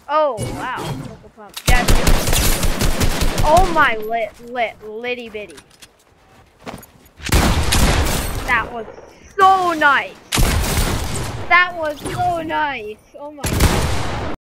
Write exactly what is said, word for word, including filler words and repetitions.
Oh wow, local pump. That's oh my lit lit litty bitty. That was so nice. That was so nice. Oh my god.